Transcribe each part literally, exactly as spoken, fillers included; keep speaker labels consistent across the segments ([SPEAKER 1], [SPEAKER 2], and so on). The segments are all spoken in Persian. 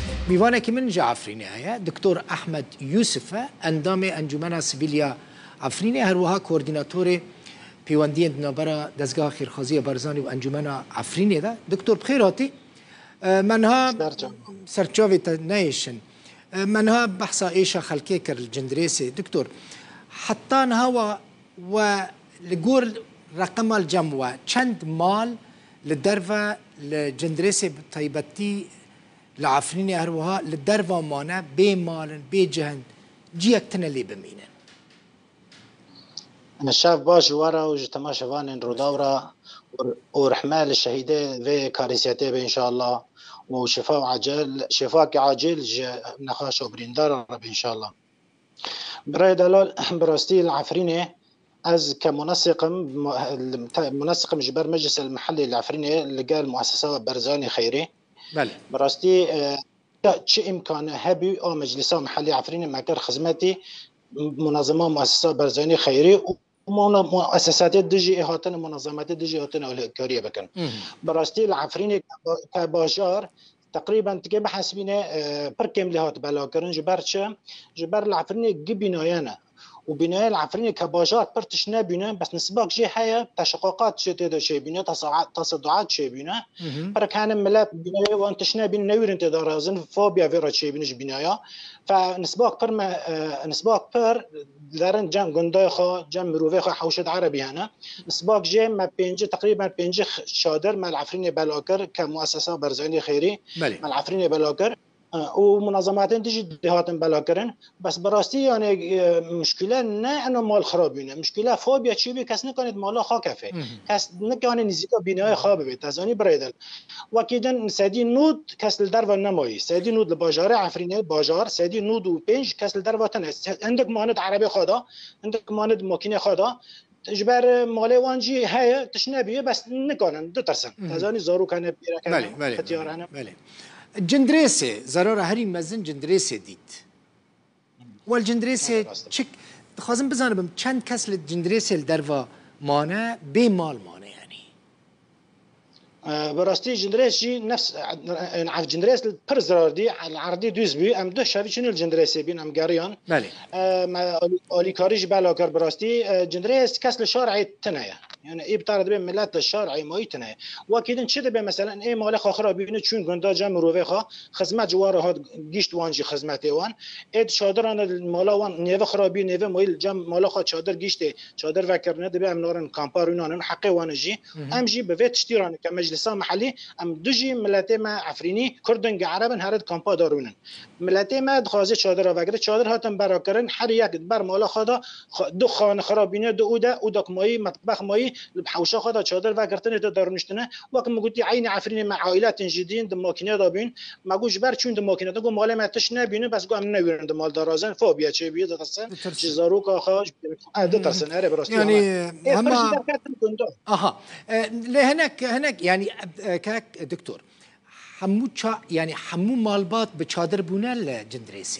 [SPEAKER 1] میوانێکی من جا عفرینێ هەیە دکتۆر ئەحمەد یوسفە ئەندامێ ئەنجومەنە سیڤیلیا عفرینێ هەروەها کۆردیناتۆرێ پەیوەندیە ناوبەرە دەستگا خێرخوازیە بەرزانی و ئەنجومەنە عفرینێدا دکتۆر بخێر هاتی منها سەرچاوێتە نەیشن منها بەحسا ئێشە خەلکێ کرد جندرێسێ دکتۆر حتا نهاوە و لەگۆر ڕقەمە الجەم وە چەند مال لە دەرڤە لە جندرێسێ تایبەتی لە عفرینێ هەروەها لە دەرڤامانە بێ مالن بێ جەهن جیەک تنە لێ بمینن.
[SPEAKER 2] أنا شاف باش ورا وجتما شفان روداورا ورحمة للشهيدة في كارثيته إن شاء الله وشفاء عاجل شفاء عاجل نخاش وبريندار رب إن شاء الله. براي دلال براستي العفرينة از كمنسق منسق جبر مجلس المحلي العفرينة اللي قال مؤسسة برزاني خيري. بله. براستي چه امکان هبی او مجلسا محلی عفرین مکر خدمتی منظمه مؤسسه برزانی خیری و مؤسسات دیجی احاطه منظمات دیجی احاطه اولکاریه بکن. براستی العفرین کباشار تقریبا تکی بحسبینه پر کم لحات بلا کرن جبر چه جبر العفرین گبینایانه و بناء العفريني كباجات برتش نابينا بس نسباق جي حياة تشقاقات شي تدا شي بينا تصدعات شي بينا برك كان ملاب بنايا وانتش نابين نوير انت دارازن فوبيا فيرا شي بينش بنايا فنسباق بر ما نسباق بر دارن جام غندايخا جام مروفيخا حوشد عربي هنا نسباق جي ما بينجي تقريبا بينجي شادر مع العفريني بلاكر كمؤسسة برزاني خيري مع العفريني بلاكر ومنظمات تجي دهات بلاكرن بس براستي يعني مشكله نه انه مال خرابينه مشكله فوبيا چي بي كاس نكانت مالا خاكفه كاس نكانه نزيكا بناء خراب بي تزاني بريدل وكيدن سدي نود كاس الدرو نماي سدي نود الباجار عفرينه باجار سدي نود و بنج كاس الدرو تن عندك ماند عربي خدا عندك ماند ماكينه خدا تجبر مالي وانجي هي تشنبيه بس نكانن دو ترسن تزاني زارو كان بيرا كان اختيار انا
[SPEAKER 1] جندريسي زرارة هري مزن جندريسي ديت والجندريسي تشك خازم بزنم چند کس لجندريسي الدروا مانه بي مال مانه يعني
[SPEAKER 2] براستي جندريسي نفس عف جندريس البر زرار دي العرضي دوز بي ام دو شافي شنو الجندريسي بين ام قاريان
[SPEAKER 1] بله
[SPEAKER 2] ما اولي كاريج بالاكر براستي جندريس كاس الشارع تنايا يعني اي بتعرض بين ملات الشارع مايتنا واكيد نشد به مثلا اي مال اخر بينه چون گندا جام روفخا خدمت جوار هاد گشت وانجي خدمت وان اد شادران المال وان نيو خرابي نيو مال جام مال خا شادر گشت شادر وکرنه به امنارن کامپارونان حق وانجي ام جي به تشتيران كمجلس محلي ام دجي ملت ما عفريني كردن عربن هرد کامپا دارونن ملت ما دخازه شادر وگره شادر هاتن براکرن هر یک بر مال خدا دو خان خرابینه دو اودا اودک ماي مطبخ ماي بحوشه خدا چادر و گرتنه تا دارونشتنه وقت مگوتی عین عفرین مع عائلات جديد دم ماکینه دابین مگوش بر چون دم ماکینه دگو مال متش نبینه بس گو ام نویرن دم مال دارازن فوبیا چه بیه دترسن جزارو کا خاج دترسن اره براستي
[SPEAKER 1] يعني هم اها لهناك هناك يعني كاك دكتور حمو يعني حمو مالبات بچادر بونه لجندريسي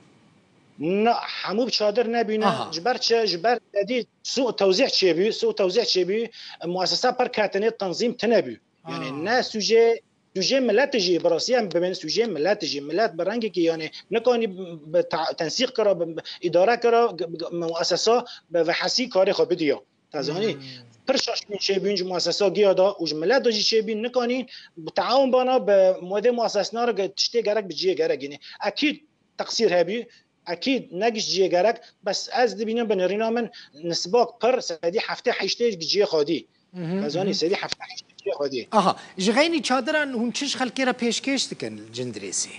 [SPEAKER 2] نه حمو بشادر نبينا جبر چه جبر دي سوء توزيع شبي سوء توزيع شبي مؤسسه بر كاتنه تنظيم تنبي يعني الناس سوجي سوجي ملات جي براسيا بين سوجي ملات جي ملات برانجي يعني نكوني تنسيق كرا اداره كرا مؤسسه بحسي كاري خو بديو تزاني برشاش من شبين مؤسسه گيادا وجملات دجي شبين نكوني بتعاون بنا بمود مؤسسنا رو تشتي گرك بجي گرك يعني اكيد تقصير هبي اكيد نجش جي جارك بس از دبينا بنرينا من نسباق بر سدي هفته حشته جي خادي مزاني سدي هفته حشته جي خادي
[SPEAKER 1] اها جغيني چادران هون چش خلقي را پیشکش دکن الجندريسي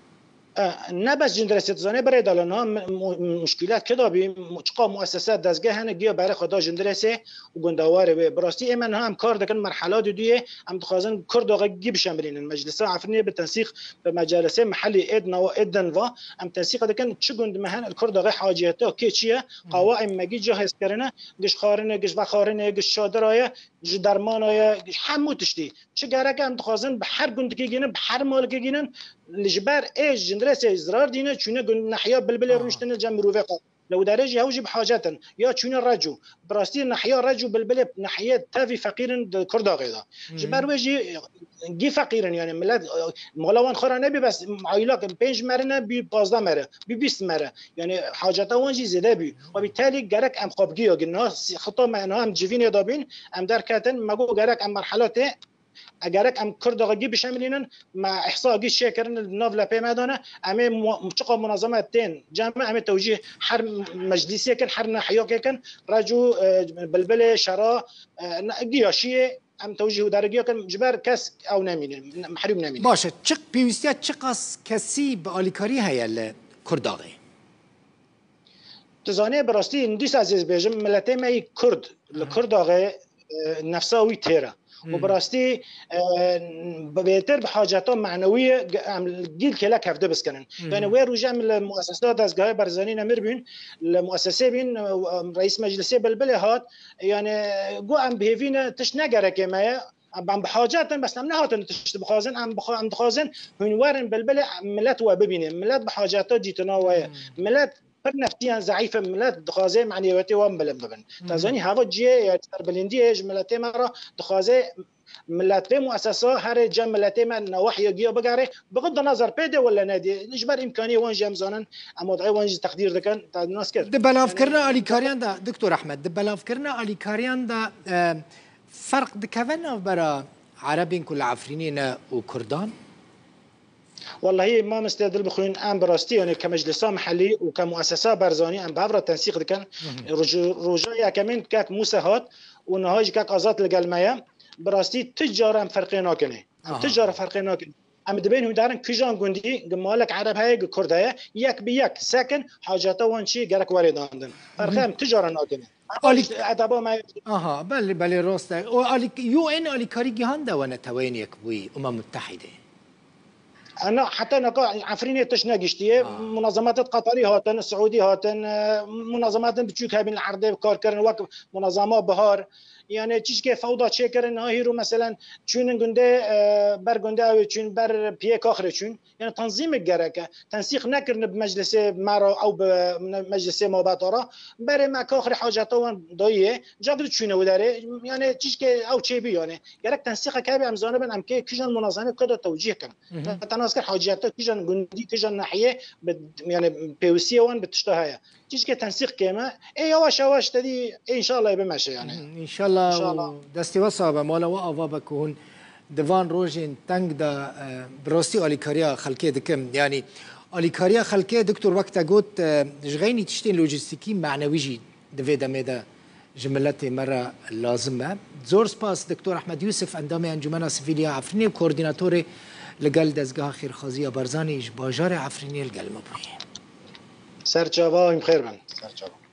[SPEAKER 2] نه بس جندريسي زانه برای دالنا مشکلات كده بي چقا مؤسسات دزگاه هنه گیا برای خدا جندريسي و گندواره براستی ایمن هم کار دکن مرحلات دیه هم تخازن کرد آقا گیب شمرین المجلس عفرینی بالتنسيق بمجالس محلي ادنا و ادن و هم تنسيق دکن چه گند مهن الكرد آقا حاجیتا کی چیه قوائم مگی جهاز کرنه گش خارنه گش بخارنه گش شادرایه گش درمانایه گش همو تشتی چه گرک هم تخازن به هر گند کی گینن به هر مال کی گینن لجبر ايش جندريسي ازرار دينا چونه ناحيه بلبل رونشتن جام روفقا لو درجه هوجي بحاجتن يا تشون الرجو براستي نحيا رجو بالبلب ناحيه تافي فقير كردا غيدا جبر وجي جي فقير يعني ملات مغلوان خورا نبي بس عائلات بينج مرنا بي بازدا مره بي بيست مره يعني حاجته وانجي زياده بي وبالتالي جرك ام قبقي قلنا خطه معنا ام جيفين يدابين ام دركاتن ماغو جرك ام مرحلته اگرک ام کردگی بشملینن مع احصاء گی شکرن النافلا بی مدانه امی مشتق منظمه تین جامع امی توجیه حر مجلسی کن حر نحیا کن رجو بلبل شرا گیاشیه ام توجیه درگی کن جبر کس او نمینه محروم نمینه
[SPEAKER 1] باشه چق پیوستیت چقاس کسی به آلیکاری هیل کرداغی
[SPEAKER 2] تزانه براستی اندیس عزیز بیجم ملته می کرد لکرداغی نفساوی تیره وبراستي بيتر بحاجاتهم معنويه جيل كلا كفده بس كنن يعني وين رجع من المؤسسات دزغاه برزاني نمر بين المؤسسه بين رئيس مجلس بلبل هات يعني جو ام بهيفينا تشنجره كما عم بحاجاتن بس نم نهاتن تشت بخازن عم بخ عم بخازن هون وارن بلبل ملات وببين ملات بحاجاتها جيتنا ويا ملات نفسيا ضعيفه ملات دخازه معنوياتي وام بلبن تازاني هذا جي تربلندي جملتي مره دخازه ملاتي مؤسسه هر جملتي من نواحي جيو بقاري بغض النظر بيدي ولا نادي اجبر امكانيه وين جامزانن اما ضعي وين تقدير دكان تاع الناس كده
[SPEAKER 1] دبلا فكرنا علي كاريان دا دكتور احمد دبلا فكرنا علي كاريان دا فرق دكفنا برا عربين كل عفرينين وكردان
[SPEAKER 2] والله ما مستدل بخوين ام براستي يعني كمجلس محلي وكمؤسسه برزاني ام بعبر التنسيق دكان رجايا كمان كاك موسهات ونهاج كاك ازات القلميه براستي تجاره فرقينا كنه تجاره فرقينا كنه ام دبين دارن كيجان غوندي جمالك عرب هاي كردايه يك بيك ساكن حاجاته وانشي غرك وارداندن فرقام تجاره ناكنه ادبا ما
[SPEAKER 1] اها بل بل راست يو ان الي كاري جهاندا وانا توينيك بوي امم متحده
[SPEAKER 2] انا حتى انا عفرينيه تشناقشتيه آه. منظمات قطري هاتن السعودي هاتن منظمات بتشوك بين العرض كار كرن وقت منظمه بهار يعني تشكي فوضى تشكرن هيرو مثلا چون گنده بر گنده او چون بر بيه كاخره چون يعني تنظيم الجركه تنسيق نكرن بمجلس مرا او بمجلس مباتره بر ما كاخر حاجته ضيه جابر چون وداره يعني تشكي او تشي بي يعني جرك تنسيق كابي ام زانبن ام كي كيجن منظمه كده توجيه كان تناسك حاجاته كيجن گندي كيجن ناحيه يعني بيوسي وان بتشتهايا تشكي تنسيق كما اي يواش يواش تدي ان شاء الله يبمشي يعني
[SPEAKER 1] ان شاء الله ان شاء الله دستي وصابه مولا وقفا بكون دفان روجين تنگ دا براستي اليكاريا خلكي دكم يعني اليكاريا خلكي دكتور وقتا قلت جغيني تشتين لوجستيكي معنويجي دفي دميدا جملتي مره لازمه زور سباس دكتور احمد يوسف اندامي انجمن سيفيليا عفريني كورديناتوري لقل دزگاه خيرخازي برزاني باجار عفريني القلمه بوي
[SPEAKER 2] سرچاوا بخير من سرچاوا